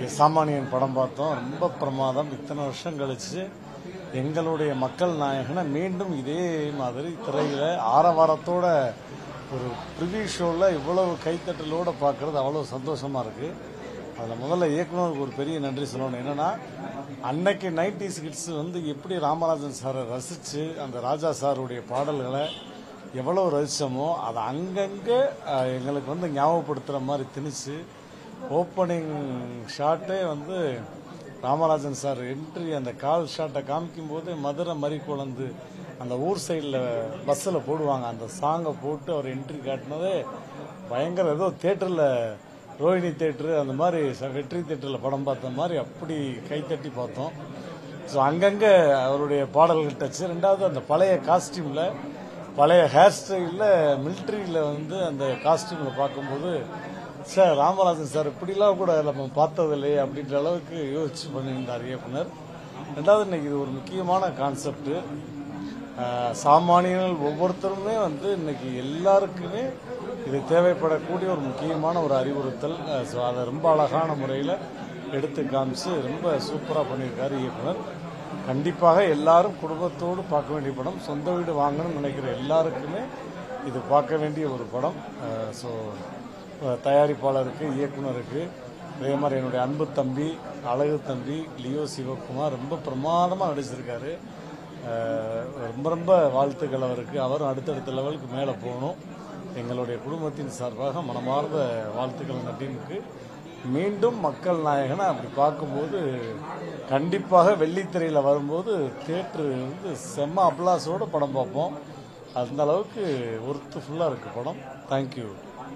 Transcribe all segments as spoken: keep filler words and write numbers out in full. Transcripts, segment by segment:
சாமானியன் படம் பார்த்தோம். ரொம்ப பிரமாதம். இத்தனை வருஷம் கழிச்சு எங்களுடைய மக்கள் நாயகனை மீண்டும் இதே மாதிரி திரையில ஆரவாரத்தோட ஒரு ப்ரிவியூ ஷோவில் இவ்வளவு கைத்தட்டலோட பார்க்கறது அவ்வளோ சந்தோஷமா இருக்கு. அதில் முதல்ல இயக்குனருக்கு ஒரு பெரிய நன்றி சொல்லணும். என்னன்னா அன்னைக்கு நைன்டிஸ் கிட்ஸ் வந்து எப்படி ராமராஜன் சாரை ரசிச்சு அந்த ராஜா சாருடைய பாடல்களை எவ்வளவு ரசிச்சோமோ அதை அங்கங்கே எங்களுக்கு வந்து ஞாபகப்படுத்துகிற மாதிரி திணிச்சு ஓப்பனிங் ஷாட்டே வந்து ராமராஜன் சார் என்ட்ரி அந்த கால் ஷாட்டை காமிக்கும் போது மதுரை மறி குழந்து அந்த ஊர் சைடில் பஸ்ஸில் போடுவாங்க. அந்த சாங்கை போட்டு அவர் என்ட்ரி காட்டினதே பயங்கர ஏதோ தேட்டரில் ரோஹிணி தேட்டரு அந்த மாதிரி வெற்றி தேட்டரில் படம் பார்த்த மாதிரி அப்படி கைத்தட்டி பார்த்தோம். ஸோ அங்கங்கே அவருடைய பாடல்கள் டச்சு. ரெண்டாவது அந்த பழைய காஸ்டியூமில் பழைய ஹேர் ஸ்டைலில் மிலிட்ரியில் வந்து அந்த காஸ்டியூமில் பார்க்கும்போது சார் ராமராஜன் சார் இப்படிலாம் கூட நம்ம பார்த்ததில்லையே அப்படின்ற அளவுக்கு யோசிச்சு பண்ணியிருந்தார் இயக்குனர். ரெண்டாவது இன்னைக்கு இது ஒரு முக்கியமான கான்செப்ட். சாமானியர்கள் ஒவ்வொருத்தருமே வந்து இன்னைக்கு எல்லாருக்குமே இது தேவைப்படக்கூடிய ஒரு முக்கியமான ஒரு அறிவுறுத்தல். ஸோ அதை ரொம்ப அழகான முறையில் எடுத்து காமிச்சு ரொம்ப சூப்பராக பண்ணியிருக்காரு இயக்குனர். கண்டிப்பாக எல்லாரும் குடும்பத்தோடு பார்க்க வேண்டிய படம். சொந்த வீடு வாங்கணும்னு நினைக்கிற எல்லாருக்குமே இது பார்க்க வேண்டிய ஒரு படம். ஸோ தயாரிப்பாளருக்கு, இயக்குனருக்கு, அதே மாதிரி என்னுடைய அன்பு தம்பி அழகு தம்பி லியோ சிவகுமார் ரொம்ப பிரமாதமாக நடிச்சிருக்காரு. ரொம்ப ரொம்ப வாழ்த்துக்கள் அவருக்கு. அவரும் அடுத்தடுத்த லெவலுக்கு மேலே போகணும். எங்களுடைய குடும்பத்தின் சார்பாக மனமார்ந்த வாழ்த்துக்கள் அந்த டீமுக்கு. மீண்டும் மக்கள் நாயகனை அப்படி பார்க்கும்போது கண்டிப்பாக வெள்ளித்திரையில் வரும்போது தியேட்டரு வந்து செம்ம அப்ளாஸோட படம் பார்ப்போம். அந்த அளவுக்கு ஒர்த்து ஃபுல்லாக இருக்கு படம். தேங்க்யூ.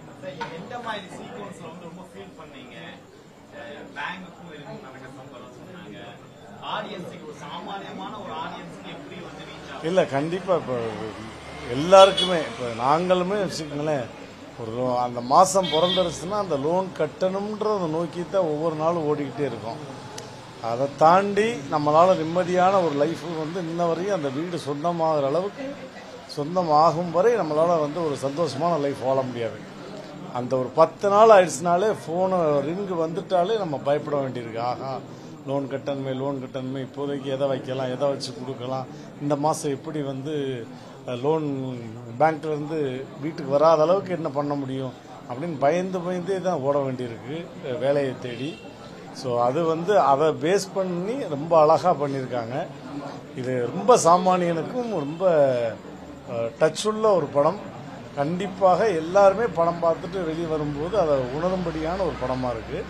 இல்லை கண்டிப்பாக இப்போ எல்லாருக்குமே இப்போ நாங்களுமே வச்சுக்கோங்களேன் ஒரு அந்த மாதம் பிறந்துருச்சுன்னா அந்த லோன் கட்டணுன்றதை நோக்கி தான் ஒவ்வொரு நாளும் ஓடிக்கிட்டே இருக்கோம். அதை தாண்டி நம்மளால் நிம்மதியான ஒரு லைஃப் வந்து இன்ன வரையும் அந்த வீடு சொந்தமாகிற அளவுக்கு சொந்தமாகும் வரை நம்மளால் வந்து ஒரு சந்தோஷமான லைஃப் வாழ முடியாது. அந்த ஒரு பத்து நாள் ஆயிடுச்சுனாலே ஃபோனு ரிங்கு வந்துட்டாலே நம்ம பயப்பட வேண்டியிருக்கு. ஆஹா லோன் கட்டணுமே லோன் கட்டணுமே இப்போதைக்கு எதை வைக்கலாம் எதை வச்சு கொடுக்கலாம், இந்த மாதம் எப்படி வந்து லோன் பேங்க்ல இருந்து வீட்டுக்கு வராத அளவுக்கு என்ன பண்ண முடியும் அப்படின்னு பயந்து பயந்தே தான் ஓட வேண்டியிருக்கு வேலையை தேடி. ஸோ அது வந்து அதை பேஸ் பண்ணி ரொம்ப அழகாக பண்ணியிருக்காங்க. இது ரொம்ப சாமானியனுக்கும் ரொம்ப டச் உள்ள ஒரு படம். கண்டிப்பாக எல்லாருமே படம் பார்த்துட்டு வெளியே வரும்போது அதை உணரும்படியான ஒரு படமாக இருக்கு.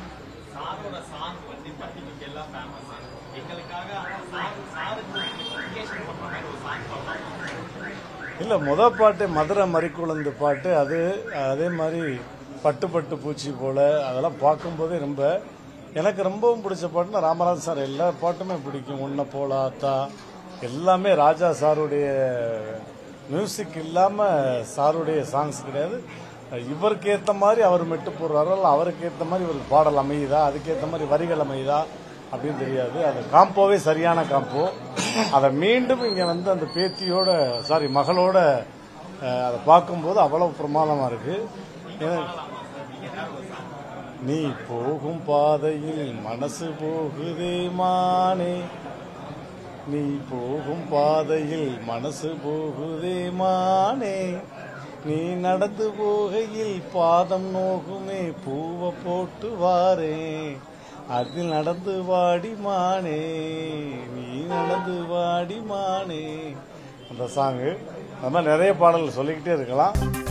இல்லை முத பாட்டு மதுரை மறிக்குழந்து பாட்டு அது அதே மாதிரி பட்டு பட்டு பூச்சி போல அதெல்லாம் பார்க்கும்போதே ரொம்ப எனக்கு ரொம்பவும் பிடிச்ச பாட்டுன்னா ராமராஜன் சார் எல்லா பாட்டுமே பிடிக்கும். ஒன்ன போல ஆத்தா எல்லாமே ராஜா சாருடைய மியூசிக் இல்லாமல் சாருடைய சாங்ஸ் கிடையாது. இவருக்கு ஏற்ற மாதிரி அவர் மெட்டு போடுறாரோ இல்லை அவருக்கு ஏற்ற மாதிரி இவருக்கு பாடல் அமையுதா அதுக்கேற்ற மாதிரி வரிகள் அமையுதா அப்படின்னு தெரியாது. அது காம்போவே சரியான காம்போ. அதை மீண்டும் இங்கே வந்து அந்த பேத்தியோட சாரி மகளோட அதை பார்க்கும்போது அவ்வளவு பிரமாதமாக இருக்கு. நீ போகும் பாதையில் மனசு போகுதே மானே, நீ போகும் பாதையில் மனசு போகுதே மானே, நீ நடந்து போகையில் பாதம் நோகுமே பூவை போட்டு வாரே, அதில் நடந்து வாடி மானே, நீ நடந்து வாடி மானே. அந்த சாங்கு அந்த மாதிரி நிறைய பாடல்கள் சொல்லிக்கிட்டே இருக்கலாம்.